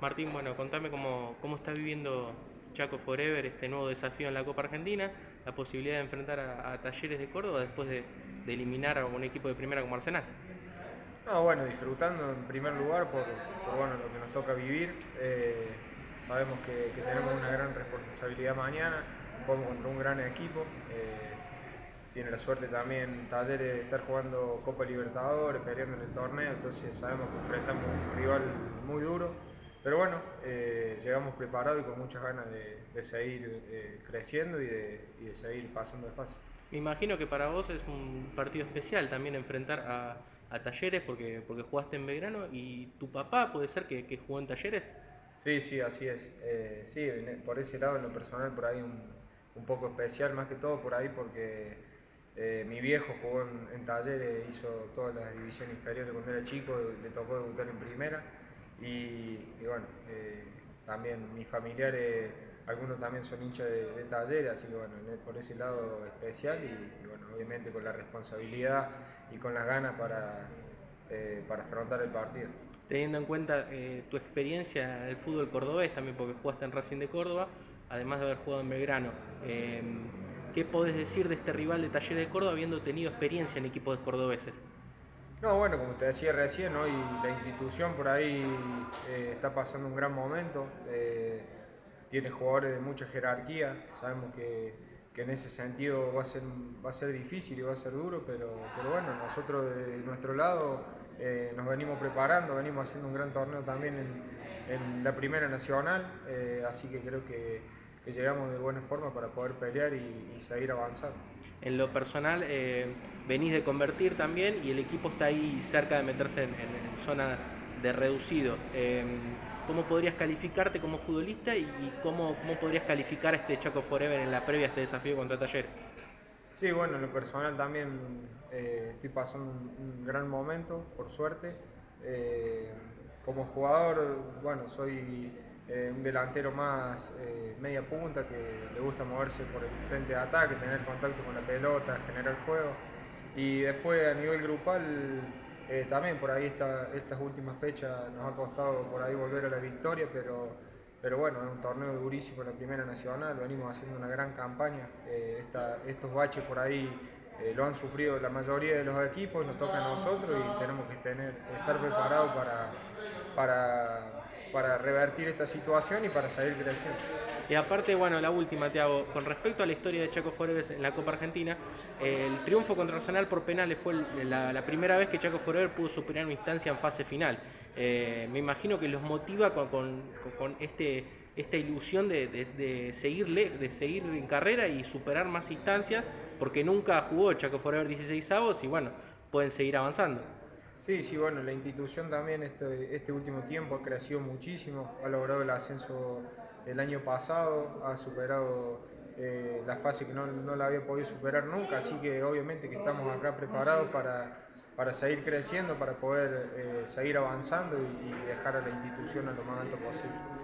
Martín, bueno, contame cómo estás viviendo Chaco Forever, este nuevo desafío en la Copa Argentina, la posibilidad de enfrentar a Talleres de Córdoba después de eliminar a un equipo de primera como Arsenal. No, bueno, disfrutando en primer lugar bueno, lo que nos toca vivir. Sabemos que tenemos una gran responsabilidad mañana, jugamos contra un gran equipo. Tiene la suerte también Talleres de estar jugando Copa Libertadores, peleando en el torneo, entonces sabemos que enfrentamos un rival muy duro. Pero bueno, llegamos preparados y con muchas ganas de seguir creciendo y de seguir pasando de fase. Me imagino que para vos es un partido especial también enfrentar a Talleres porque jugaste en Belgrano y tu papá puede ser que jugó en Talleres. Sí, sí, así es. Sí, por ese lado, en lo personal, por ahí un poco especial, más que todo por ahí, porque mi viejo jugó en Talleres, hizo todas las divisiones inferiores cuando era chico, le tocó debutar en primera. Y bueno, también mis familiares, algunos también son hinchas de Talleres, así que bueno, por ese lado especial y bueno, obviamente con la responsabilidad y con las ganas para afrontar el partido. Teniendo en cuenta tu experiencia en el fútbol cordobés, también porque jugaste en Racing de Córdoba, además de haber jugado en Belgrano, eh, ¿qué podés decir de este rival de Talleres de Córdoba habiendo tenido experiencia en equipos cordobeses? No, bueno, como te decía recién, hoy la institución por ahí está pasando un gran momento, tiene jugadores de mucha jerarquía, sabemos que en ese sentido va a ser difícil y va a ser duro, pero bueno, nosotros de nuestro lado nos venimos preparando, venimos haciendo un gran torneo también en la Primera Nacional, así que creo que llegamos de buena forma para poder pelear y seguir avanzando. En lo personal, venís de convertir también y el equipo está ahí cerca de meterse en zona de reducido. ¿Cómo podrías calificarte como futbolista y cómo podrías calificar a este Chaco Forever en la previa a este desafío contra Talleres? Sí, bueno, en lo personal también estoy pasando un gran momento, por suerte. Eh, Como jugador, bueno, soy un delantero más media punta que le gusta moverse por el frente de ataque, tener contacto con la pelota, generar juego. Y después a nivel grupal, también por ahí estas últimas fechas nos ha costado por ahí volver a la victoria, pero bueno, es un torneo durísimo en la Primera Nacional, venimos haciendo una gran campaña. Estos baches por ahí lo han sufrido la mayoría de los equipos y nos toca a nosotros y tenemos que estar preparados para revertir esta situación y para seguir creciendo. Y aparte, bueno, la última te hago, con respecto a la historia de Chaco Forever en la Copa Argentina, el triunfo contra Arsenal por penales fue la primera vez que Chaco Forever pudo superar una instancia en fase final. Me imagino que los motiva con esta ilusión de seguir en carrera y superar más instancias, porque nunca jugó Chaco Forever 16 avos y bueno, pueden seguir avanzando. Sí, sí, bueno, la institución también este último tiempo ha crecido muchísimo, ha logrado el ascenso el año pasado, ha superado la fase que no la había podido superar nunca, así que obviamente que estamos acá preparados para seguir creciendo, para poder seguir avanzando y dejar a la institución a lo más alto posible.